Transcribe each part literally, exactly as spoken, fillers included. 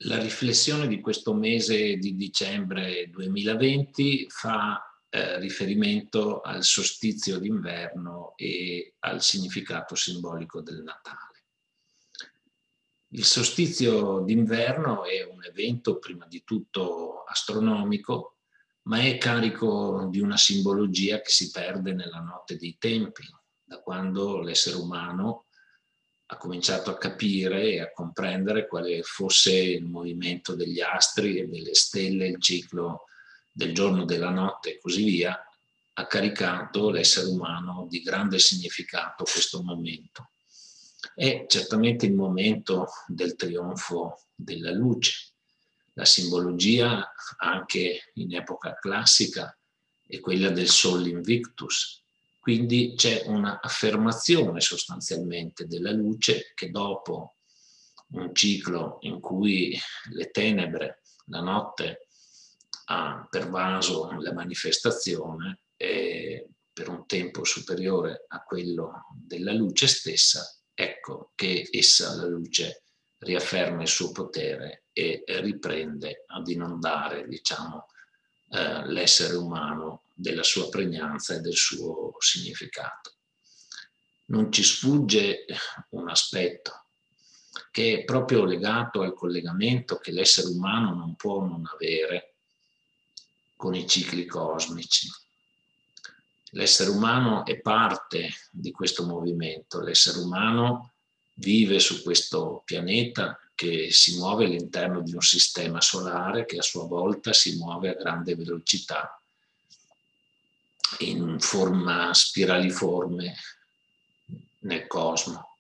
La riflessione di questo mese di dicembre duemilaventi fa eh, riferimento al solstizio d'inverno e al significato simbolico del Natale. Il solstizio d'inverno è un evento prima di tutto astronomico, ma è carico di una simbologia che si perde nella notte dei tempi, da quando l'essere umano ha cominciato a capire e a comprendere quale fosse il movimento degli astri e delle stelle, il ciclo del giorno, della notte e così via, ha caricato l'essere umano di grande significato questo momento. È certamente il momento del trionfo della luce. La simbologia, anche in epoca classica, è quella del Sol Invictus. Quindi c'è un'affermazione sostanzialmente della luce che dopo un ciclo in cui le tenebre, la notte, ha pervaso la manifestazione e per un tempo superiore a quello della luce stessa, ecco che essa, la luce, riafferma il suo potere e riprende ad inondare, diciamo, eh, l'essere umano della sua pregnanza e del suo significato. Non ci sfugge un aspetto che è proprio legato al collegamento che l'essere umano non può non avere con i cicli cosmici. L'essere umano è parte di questo movimento, l'essere umano vive su questo pianeta che si muove all'interno di un sistema solare che a sua volta si muove a grande velocità in forma spiraliforme nel cosmo.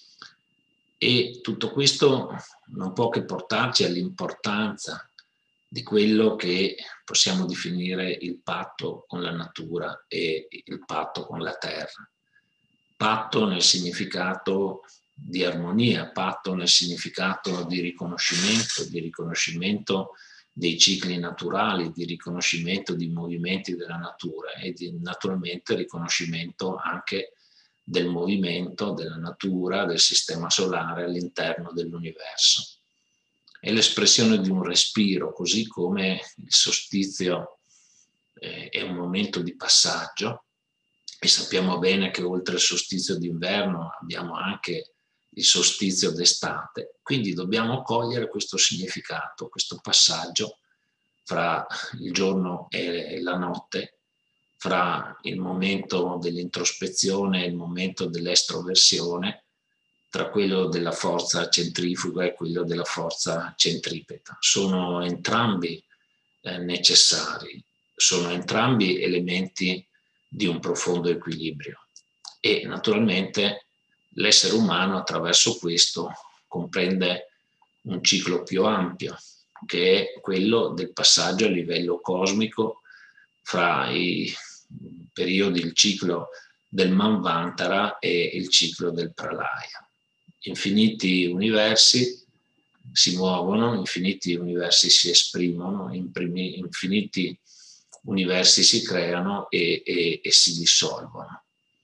E tutto questo non può che portarci all'importanza di quello che possiamo definire il patto con la natura e il patto con la terra. Patto nel significato di armonia, patto nel significato di riconoscimento, di riconoscimento dei cicli naturali, di riconoscimento di movimenti della natura e di naturalmente riconoscimento anche del movimento della natura, del sistema solare all'interno dell'universo. È l'espressione di un respiro, così come il solstizio eh, è un momento di passaggio, e sappiamo bene che oltre al solstizio d'inverno abbiamo anche il solstizio d'estate, quindi dobbiamo cogliere questo significato, questo passaggio fra il giorno e la notte, fra il momento dell'introspezione e il momento dell'estroversione, tra quello della forza centrifuga e quello della forza centripeta. Sono entrambi eh, necessari, sono entrambi elementi di un profondo equilibrio e naturalmente l'essere umano attraverso questo comprende un ciclo più ampio, che è quello del passaggio a livello cosmico fra i periodi, il ciclo del Manvantara e il ciclo del Pralaya. Infiniti universi si muovono, infiniti universi si esprimono, infiniti universi si creano e, e, e si dissolvono.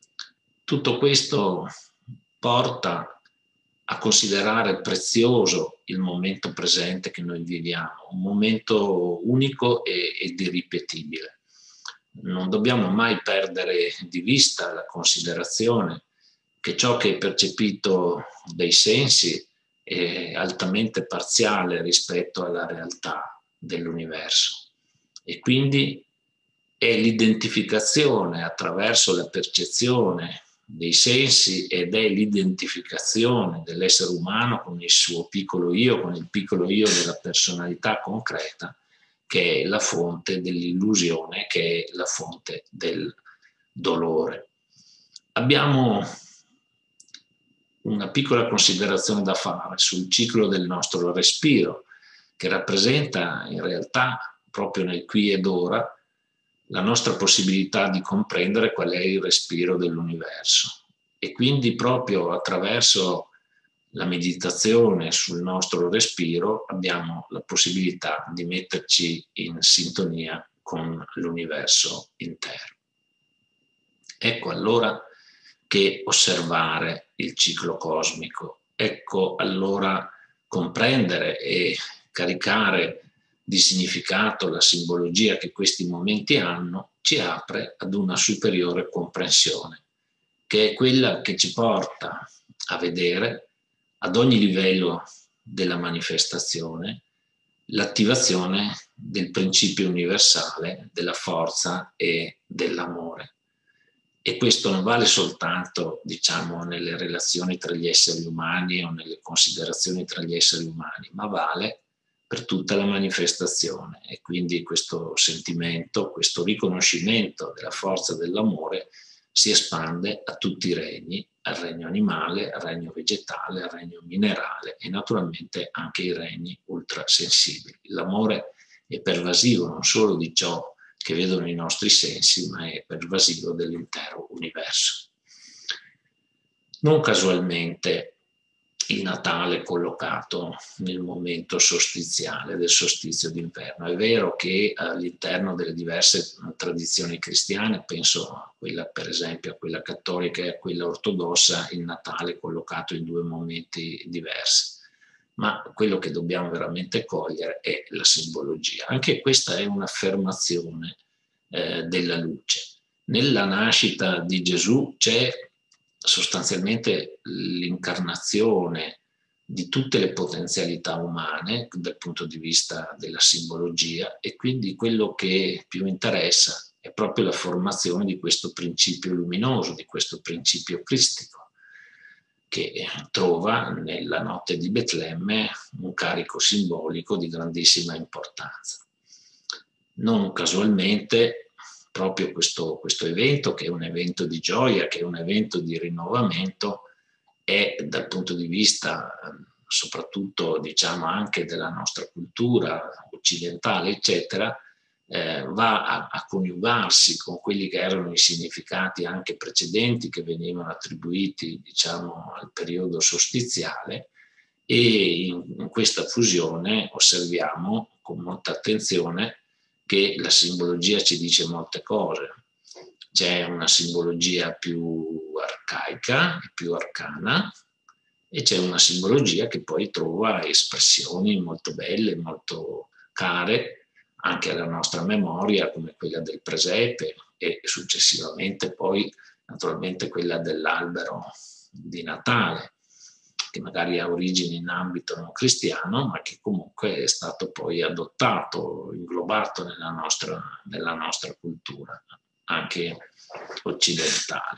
Tutto questo porta a considerare prezioso il momento presente che noi viviamo, un momento unico e, ed irripetibile. Non dobbiamo mai perdere di vista la considerazione che ciò che è percepito dai sensi è altamente parziale rispetto alla realtà dell'universo e quindi è l'identificazione attraverso la percezione dei sensi ed è l'identificazione dell'essere umano con il suo piccolo io, con il piccolo io della personalità concreta, che è la fonte dell'illusione, che è la fonte del dolore. Abbiamo una piccola considerazione da fare sul ciclo del nostro respiro, che rappresenta in realtà proprio nel qui ed ora la nostra possibilità di comprendere qual è il respiro dell'universo e quindi proprio attraverso la meditazione sul nostro respiro abbiamo la possibilità di metterci in sintonia con l'universo intero. Ecco allora che osservare il ciclo cosmico, ecco allora comprendere e caricare di significato la simbologia che questi momenti hanno, ci apre ad una superiore comprensione, che è quella che ci porta a vedere ad ogni livello della manifestazione l'attivazione del principio universale della forza e dell'amore. E questo non vale soltanto, diciamo, nelle relazioni tra gli esseri umani o nelle considerazioni tra gli esseri umani, ma vale per tutta la manifestazione. E quindi questo sentimento, questo riconoscimento della forza dell'amore si espande a tutti i regni, al regno animale, al regno vegetale, al regno minerale e naturalmente anche ai regni ultrasensibili. L'amore è pervasivo non solo di ciò che vedono i nostri sensi, ma è pervasivo dell'intero universo. Non casualmente il Natale è collocato nel momento solstiziale del solstizio d'inverno. È vero che all'interno delle diverse tradizioni cristiane, penso a quella per esempio a quella cattolica e a quella ortodossa, il Natale è collocato in due momenti diversi. Ma quello che dobbiamo veramente cogliere è la simbologia. Anche questa è un'affermazione eh, della luce. Nella nascita di Gesù c'è sostanzialmente l'incarnazione di tutte le potenzialità umane dal punto di vista della simbologia, e quindi quello che più interessa è proprio la formazione di questo principio luminoso, di questo principio cristico, che trova nella notte di Betlemme un carico simbolico di grandissima importanza. Non casualmente proprio questo, questo evento, che è un evento di gioia, che è un evento di rinnovamento, è dal punto di vista soprattutto, diciamo, anche della nostra cultura occidentale, eccetera, eh, va a, a coniugarsi con quelli che erano i significati anche precedenti che venivano attribuiti, diciamo, al periodo solstiziale, e in, in questa fusione osserviamo con molta attenzione che la simbologia ci dice molte cose. C'è una simbologia più arcaica, più arcana, e c'è una simbologia che poi trova espressioni molto belle, molto care anche alla nostra memoria, come quella del presepe e successivamente poi naturalmente quella dell'albero di Natale, che magari ha origini in ambito non cristiano, ma che comunque è stato poi adottato, inglobato nella nostra, nella nostra cultura, anche occidentale.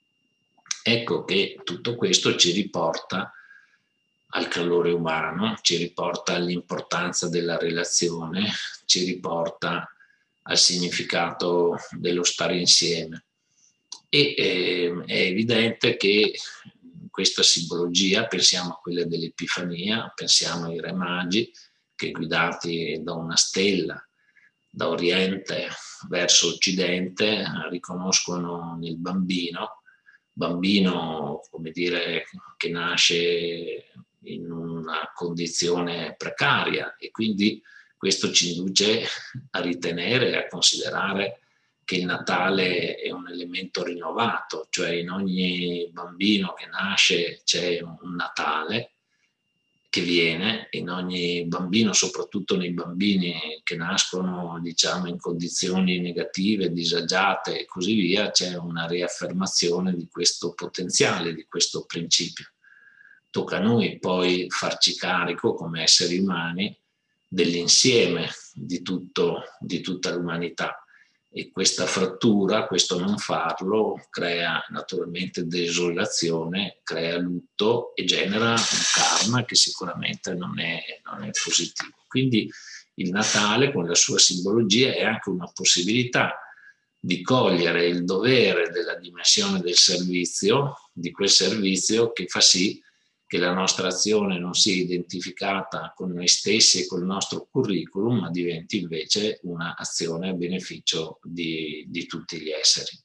Ecco che tutto questo ci riporta al calore umano, ci riporta all'importanza della relazione, ci riporta al significato dello stare insieme. E eh, è evidente che questa simbologia, pensiamo a quella dell'Epifania, pensiamo ai Re Magi che, guidati da una stella da oriente verso occidente, riconoscono nel bambino, bambino, come dire, che nasce in una condizione precaria, e quindi questo ci induce a ritenere, a considerare che il Natale è un elemento rinnovato, cioè in ogni bambino che nasce c'è un Natale che viene, in ogni bambino, soprattutto nei bambini che nascono, diciamo, in condizioni negative, disagiate e così via, c'è una riaffermazione di questo potenziale, di questo principio. Tocca a noi poi farci carico come esseri umani dell'insieme di, tutto, di tutta l'umanità. E questa frattura, questo non farlo, crea naturalmente desolazione, crea lutto e genera un karma che sicuramente non è, non è positivo. Quindi il Natale, con la sua simbologia, è anche una possibilità di cogliere il dovere della dimensione del servizio, di quel servizio che fa sì che la nostra azione non sia identificata con noi stessi e col nostro curriculum, ma diventi invece un'azione a beneficio di, di tutti gli esseri.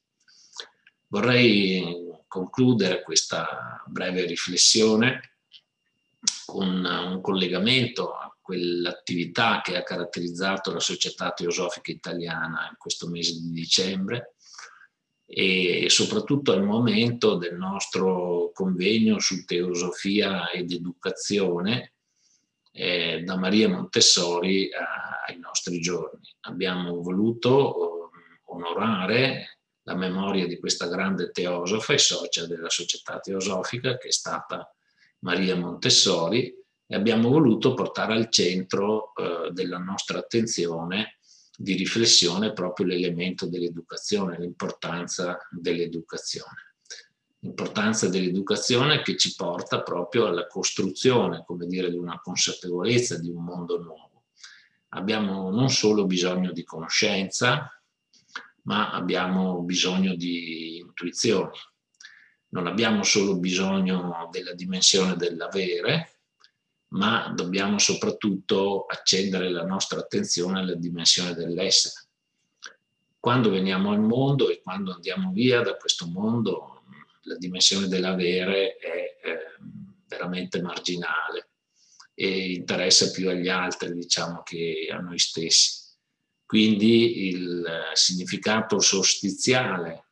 Vorrei concludere questa breve riflessione con un collegamento a quell'attività che ha caratterizzato la Società Teosofica Italiana in questo mese di dicembre, e soprattutto al momento del nostro convegno su teosofia ed educazione, eh, da Maria Montessori a, ai nostri giorni. Abbiamo voluto onorare la memoria di questa grande teosofa e socia della Società Teosofica, che è stata Maria Montessori, e abbiamo voluto portare al centro eh, della nostra attenzione di riflessione proprio l'elemento dell'educazione, l'importanza dell'educazione. L'importanza dell'educazione che ci porta proprio alla costruzione, come dire, di una consapevolezza di un mondo nuovo. Abbiamo non solo bisogno di conoscenza, ma abbiamo bisogno di intuizioni. Non abbiamo solo bisogno della dimensione dell'avere, ma dobbiamo soprattutto accendere la nostra attenzione alla dimensione dell'essere. Quando veniamo al mondo e quando andiamo via da questo mondo, la dimensione dell'avere è eh, veramente marginale e interessa più agli altri, diciamo, che a noi stessi. Quindi il significato solstiziale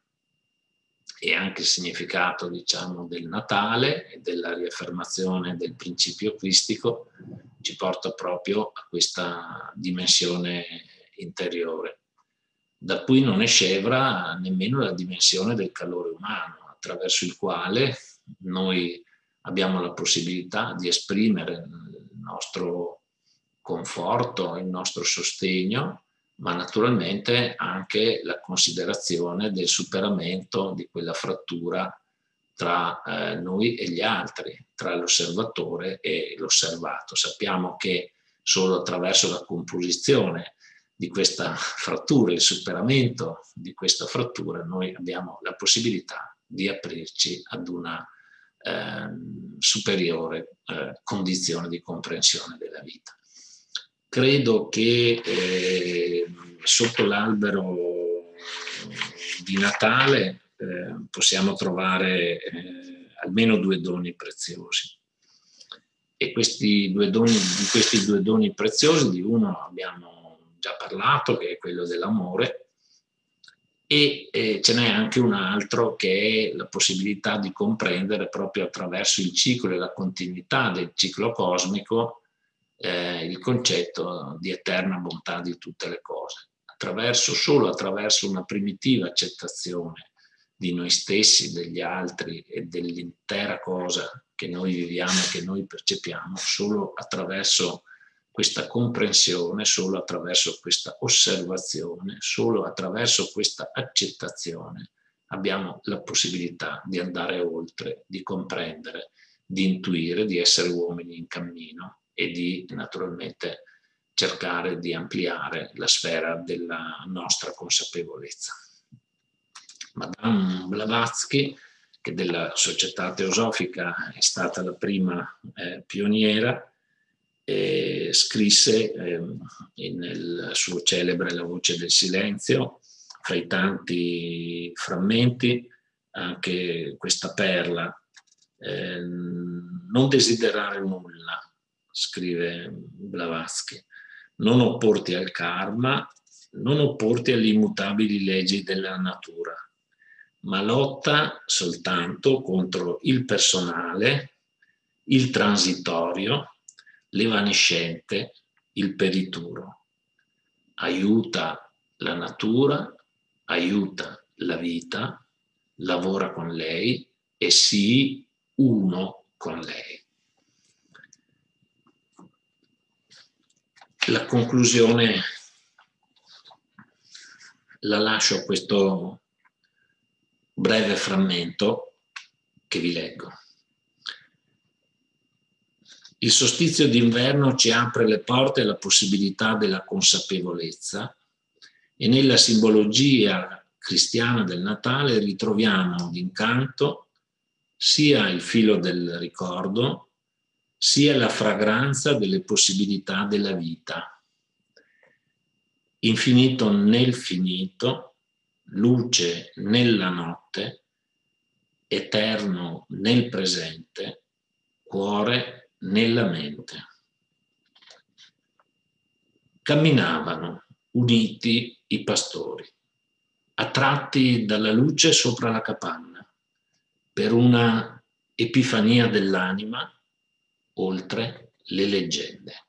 e anche il significato, diciamo, del Natale e della riaffermazione del principio cristico ci porta proprio a questa dimensione interiore, da cui non è scevra nemmeno la dimensione del calore umano, attraverso il quale noi abbiamo la possibilità di esprimere il nostro conforto, il nostro sostegno, ma naturalmente anche la considerazione del superamento di quella frattura tra eh, noi e gli altri, tra l'osservatore e l'osservato. Sappiamo che solo attraverso la composizione di questa frattura, il superamento di questa frattura, noi abbiamo la possibilità di aprirci ad una eh, superiore eh, condizione di comprensione della vita. Credo che eh, sotto l'albero di Natale eh, possiamo trovare eh, almeno due doni preziosi. E questi due doni, di questi due doni preziosi, di uno abbiamo già parlato, che è quello dell'amore, e eh, ce n'è anche un altro che è la possibilità di comprendere proprio attraverso il ciclo e la continuità del ciclo cosmico Eh, il concetto di eterna bontà di tutte le cose, attraverso, solo attraverso una primitiva accettazione di noi stessi, degli altri e dell'intera cosa che noi viviamo e che noi percepiamo, solo attraverso questa comprensione, solo attraverso questa osservazione, solo attraverso questa accettazione abbiamo la possibilità di andare oltre, di comprendere, di intuire, di essere uomini in cammino e di naturalmente cercare di ampliare la sfera della nostra consapevolezza. Madame Blavatsky, che della Società Teosofica è stata la prima eh, pioniera, eh, scrisse eh, nel suo celebre La voce del silenzio, fra i tanti frammenti, anche questa perla, eh, non desiderare nulla, scrive Blavatsky, non opporti al karma, non opporti alle immutabili leggi della natura, ma lotta soltanto contro il personale, il transitorio, l'evanescente, il perituro. Aiuta la natura, aiuta la vita, lavora con lei e sii uno con lei. La conclusione la lascio a questo breve frammento che vi leggo. Il solstizio d'inverno ci apre le porte alla possibilità della consapevolezza e nella simbologia cristiana del Natale ritroviamo d'incanto sia il filo del ricordo, sia la fragranza delle possibilità della vita. Infinito nel finito, luce nella notte, eterno nel presente, cuore nella mente. Camminavano uniti i pastori, attratti dalla luce sopra la capanna, per una epifania dell'anima oltre le leggende.